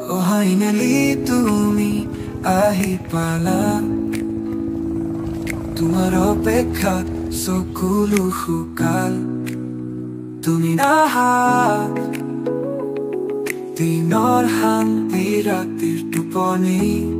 Finally তুমি আহি পালা তোমাৰ অপেক্ষাত চকুলো শুকাল তুমি নাহা দিনৰ শান্তি ৰাতিৰ টোপনি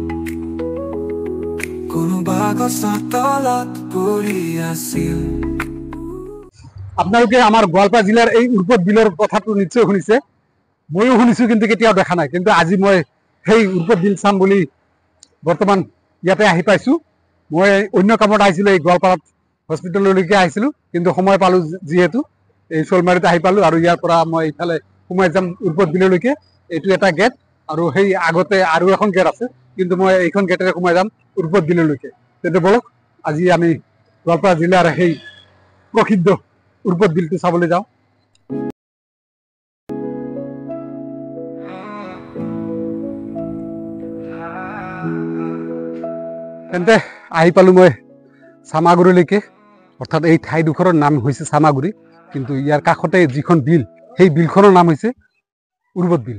কোনোবা গছৰ তলত পৰি আছিল। আপোনালোকে আমাৰ গোৱালপাৰা জিলাৰ এই উৰ্পদ বিলৰ কথাটো নিশ্চয় শুনিছে, ময়ো শুনিছোঁ কিন্তু কেতিয়াও দেখা নাই। কিন্তু আজি মই সেই উৰ্পদ বিল চাম বুলি বৰ্তমান ইয়াতে আহি পাইছোঁ। মই অন্য কামত আহিছিলোঁ, এই গোৱালপাৰাত হস্পিটেললৈকে আহিছিলোঁ, কিন্তু সময় পালোঁ যিহেতু এই শ'লমাৰীত আহি পালোঁ আৰু ইয়াৰ পৰা মই ইফালে সোমাই যাম উৰ্পদ বিললৈকে। এইটো এটা গেট আৰু সেই আগতে আৰু এখন গেট আছে, কিন্তু মই এইখন গেটেৰে সোমাই যাম উৰ্পদ বিললৈকে। তেন্তে বলক আজি আমি গোৱালপাৰা জিলাৰ সেই প্ৰসিদ্ধ উৰ্পদ বিলটো চাবলৈ যাওঁ। তেন্তে আহি পালোঁ মই চামাগুৰিলৈকে, অৰ্থাৎ এই ঠাইডোখৰৰ নাম হৈছে চামাগুৰি, কিন্তু ইয়াৰ কাষতে যিখন বিল সেই বিলখনৰ নাম হৈছে উৰ্পদ বিল।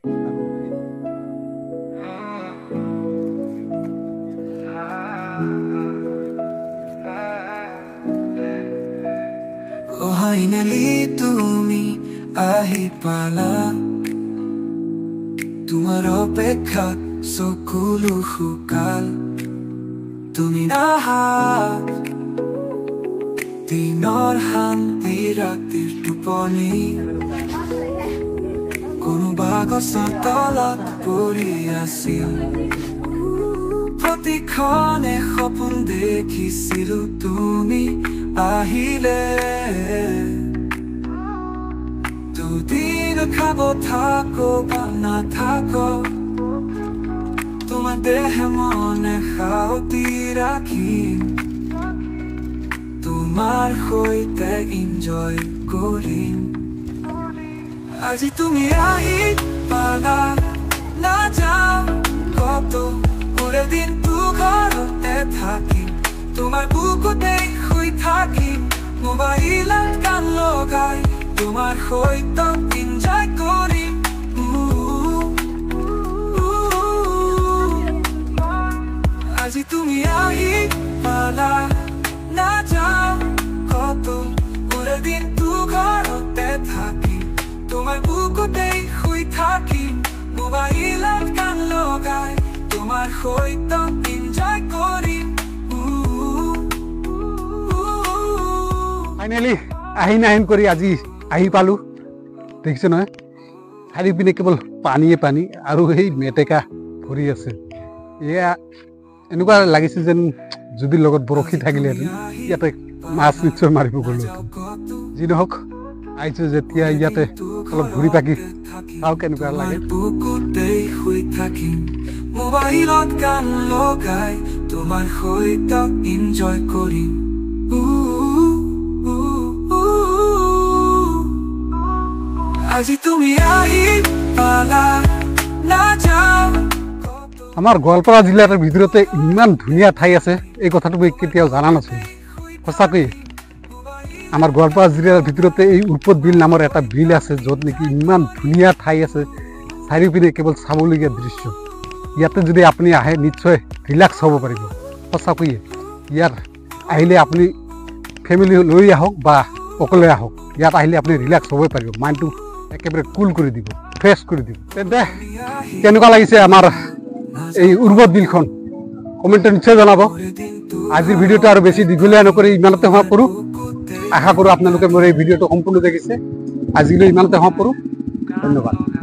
Finally তুমি আহি পালা তোমাৰ অপেক্ষাত চকুলো শুকাল তুমি নাহা দিনৰ শান্তি ৰাতিৰ টোপনি কোনোবা গছৰ তলত পৰি আছিল। প্ৰতিক্ষণে সপোন দেখিছিলো তুমি আহিলে দুদিন খাব থাকো বা নাথাকো তোমাৰ দেহ মনে সাউতি ৰাখিম তোমাৰ সৈতে এনজয় কৰিম। আজি তুমি আহি পালা নাযাওঁ কত পুৰে দিনটো ঘৰতে থাকিম তোমাৰ বুকুতে শুই থাকিম মোবাইলত গান লগাই তোমাৰ সৈতে এনজয় কৰিম। আজি তুমি আহি পালা নাযাওঁ কত পুৰে দিনটো ঘৰতে থাকিম তোমাৰ বুকুতে শুই থাকিম মোবাইলত গান লগাই তোমাৰ সৈতে এনজয় কৰিম। ফাইনেলি আহিন আহিন কৰি আজি আহি পালোঁ। দেখিছে নহয়, চাৰিওপিনে কেৱল পানীয়ে পানী আৰু সেই মেটেকা ভৰি আছে। এয়া এনেকুৱা লাগিছে যেন যদিৰ লগত বৰশী থাকিলেহেঁতেন ইয়াতে মাছ নিশ্চয় মাৰিব গ'লো। যি নহওক আহিছোঁ যেতিয়া ইয়াতে অলপ ঘূৰি পাকি চাওঁ কেনেকুৱা লাগে। মোবাইলত গান লগাই তোমাৰ সৈতে এনজয় কৰিম। আজি তুমি আহি পালা নাযাওঁ। আমাৰ গোৱালপাৰা জিলাৰ ভিতৰতে ইমান ধুনীয়া ঠাই আছে, এই কথাটো মই কেতিয়াও জনা নাছিলোঁ। সঁচাকৈ আমাৰ গোৱালপাৰা জিলাৰ ভিতৰতে এই উৰ্পদ বিল নামৰ এটা বিল আছে, য'ত নেকি ইমান ধুনীয়া ঠাই আছে, চাৰিওপিনে কেৱল চাবলগীয়া দৃশ্য। ইয়াতে যদি আপুনি আহে নিশ্চয় ৰিলেক্স হ'ব পাৰিব। সঁচাকৈয়ে ইয়াত আহিলে আপুনি ফেমিলি লৈ আহক বা অকলে আহক, ইয়াত আহিলে আপুনি ৰিলেক্স হ'বই পাৰিব, মাইণ্ডটো একেবাৰে কুল কৰি দিব, ফ্ৰেছ কৰি দিব। তেন্তে কেনেকুৱা লাগিছে আমাৰ এই উৰ্পদ বিলখন কমেণ্টত নিশ্চয় জনাব। আজিৰ ভিডিঅ'টো আৰু বেছি দীঘলীয়া নকৰি ইমানতে সমাপ্ত কৰোঁ। আশা কৰোঁ আপোনালোকে মোৰ এই ভিডিঅ'টো সম্পূৰ্ণ দেখিছে। আজিলৈ ইমানতে সমাপ্ত কৰোঁ। ধন্যবাদ।